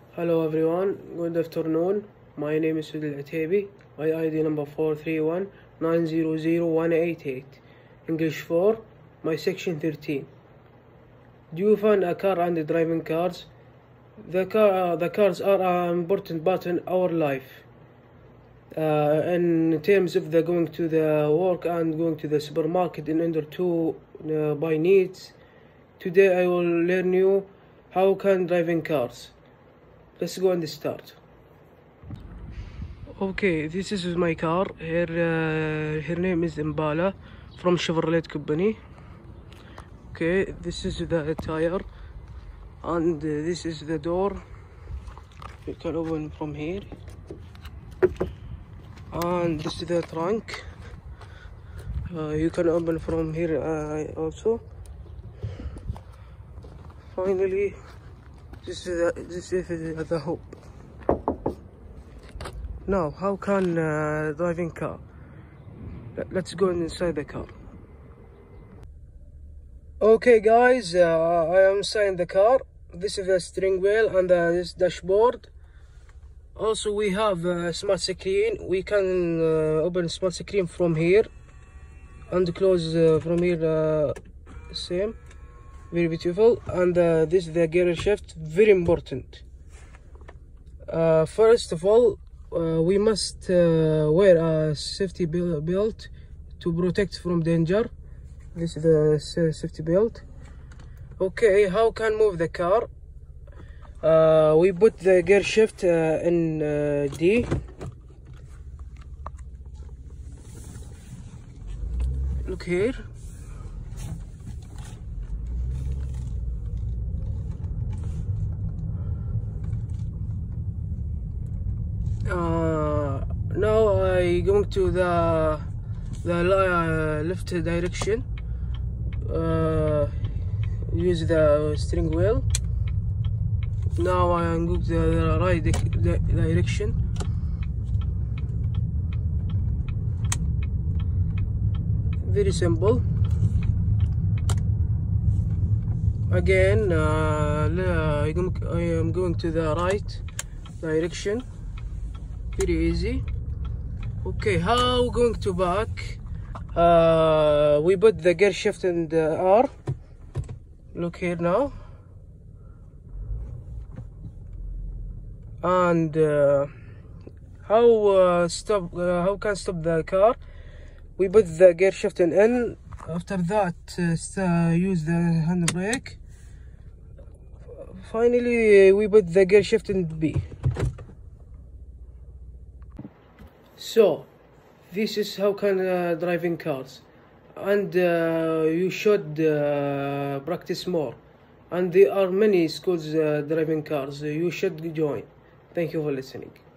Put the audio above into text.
Hello everyone, good afternoon. My name is Sudil Ataibi. My ID number 431900188. English 4, my section 13. Do you find a car and driving cars? The cars are an important part in our life. In terms of the going to the work and going to the supermarket in order to buy needs. Today I will learn you how can driving cars. Let's go and start. Okay, this is my car. Her name is Impala from Chevrolet company. Okay, this is the tire, and this is the door. You can open from here, and this is the trunk. You can open from here also. Finally, this is the hoop. Now, how can driving car? Let's go inside the car. Okay, guys, I am inside the car. This is the steering wheel and this dashboard. Also, we have a smart screen. We can open smart screen from here and close from here. Same. Very beautiful. And this is the gear shift, very important. First of all, we must wear a safety belt to protect from danger. This is the safety belt. Okay, how can move the car? We put the gear shift in D. Look here. Now I going to the left direction. Use the steering wheel. Now I am going to the right direction. Very simple. Again, I am going to the right direction. Very easy. Okay, how going to back? We put the gear shift in the R. Look here now. And how can stop the car? We put the gear shift in N. After that, use the handbrake. Finally, we put the gear shift in B. So, this is how can driving cars, and you should practice more. And there are many schools driving cars. You should join. Thank you for listening.